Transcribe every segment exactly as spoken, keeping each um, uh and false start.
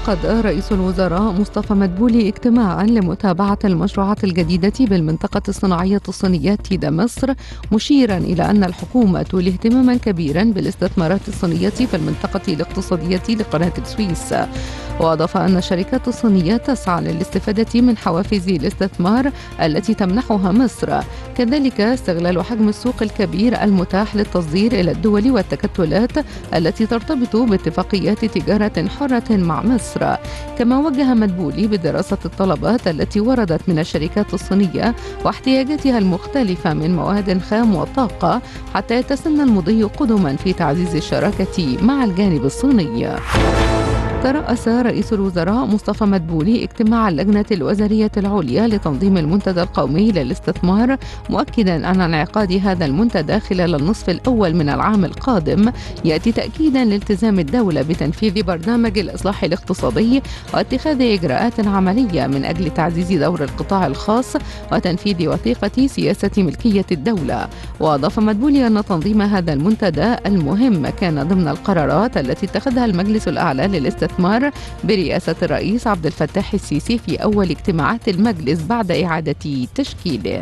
عقد رئيس الوزراء مصطفى مدبولي اجتماعا لمتابعة المشروعات الجديدة بالمنطقة الصناعية الصينية تيدا مصر، مشيرا إلى أن الحكومة تولي اهتماما كبيرا بالاستثمارات الصينية في المنطقة الاقتصادية لقناة السويس. وأضاف أن الشركات الصينية تسعى للاستفادة من حوافز الاستثمار التي تمنحها مصر، كذلك استغلال حجم السوق الكبير المتاح للتصدير إلى الدول والتكتلات التي ترتبط باتفاقيات تجارة حرة مع مصر. كما وجه مدبولي بدراسة الطلبات التي وردت من الشركات الصينية واحتياجاتها المختلفة من مواد خام وطاقة حتى يتسنى المضي قدما في تعزيز الشراكة مع الجانب الصيني. ترأس رئيس الوزراء مصطفى مدبولي اجتماع اللجنة الوزارية العليا لتنظيم المنتدى القومي للاستثمار، مؤكدا أن انعقاد هذا المنتدى خلال النصف الأول من العام القادم يأتي تأكيدا لالتزام الدولة بتنفيذ برنامج الإصلاح الاقتصادي واتخاذ إجراءات عملية من أجل تعزيز دور القطاع الخاص وتنفيذ وثيقة سياسة ملكية الدولة. وأضاف مدبولي أن تنظيم هذا المنتدى المهم كان ضمن القرارات التي اتخذها المجلس الأعلى للاستثمار برئاسة الرئيس عبد الفتاح السيسي في أول اجتماعات المجلس بعد إعادة تشكيله.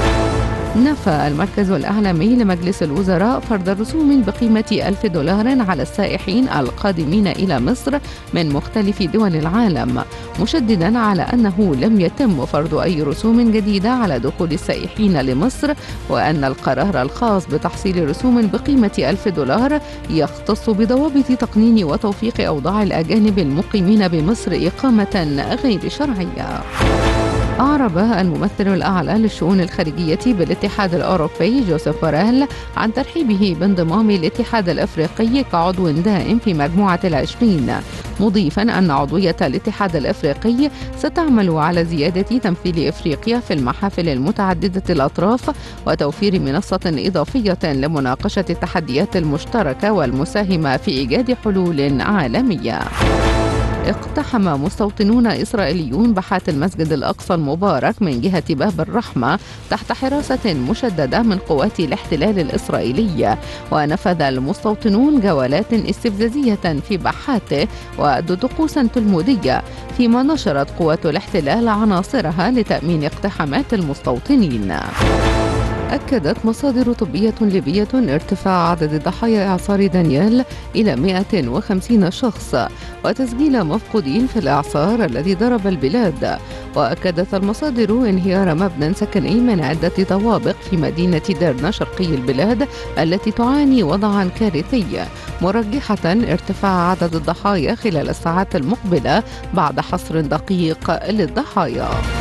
نفى المركز الإعلامي لمجلس الوزراء فرض رسوم بقيمة ألف دولار على السائحين القادمين إلى مصر من مختلف دول العالم، مشددا على أنه لم يتم فرض أي رسوم جديدة على دخول السائحين لمصر، وأن القرار الخاص بتحصيل رسوم بقيمة ألف دولار يختص بضوابط تقنين وتوثيق أوضاع الأجانب المقيمين بمصر إقامة غير شرعية. أعرب الممثل الأعلى للشؤون الخارجية بالاتحاد الأوروبي جوزيف بوريل عن ترحيبه بانضمام الاتحاد الأفريقي كعضو دائم في مجموعة العشرين، مضيفا أن عضوية الاتحاد الأفريقي ستعمل على زيادة تمثيل إفريقيا في المحافل المتعددة الأطراف وتوفير منصة إضافية لمناقشة التحديات المشتركة والمساهمة في إيجاد حلول عالمية. اقتحم مستوطنون إسرائيليون باحات المسجد الأقصى المبارك من جهة باب الرحمة تحت حراسة مشددة من قوات الاحتلال الإسرائيلي، ونفذ المستوطنون جولات استفزازية في باحاته وأدوا طقوسا تلمودية، فيما نشرت قوات الاحتلال عناصرها لتأمين اقتحامات المستوطنين. أكدت مصادر طبية ليبية ارتفاع عدد ضحايا إعصار دانيال إلى مئة وخمسين شخص وتسجيل مفقودين في الإعصار الذي ضرب البلاد. وأكدت المصادر انهيار مبنى سكني من عدة طوابق في مدينة ديرنا شرقي البلاد التي تعاني وضعا كارثي، مرجحة ارتفاع عدد الضحايا خلال الساعات المقبلة بعد حصر دقيق للضحايا.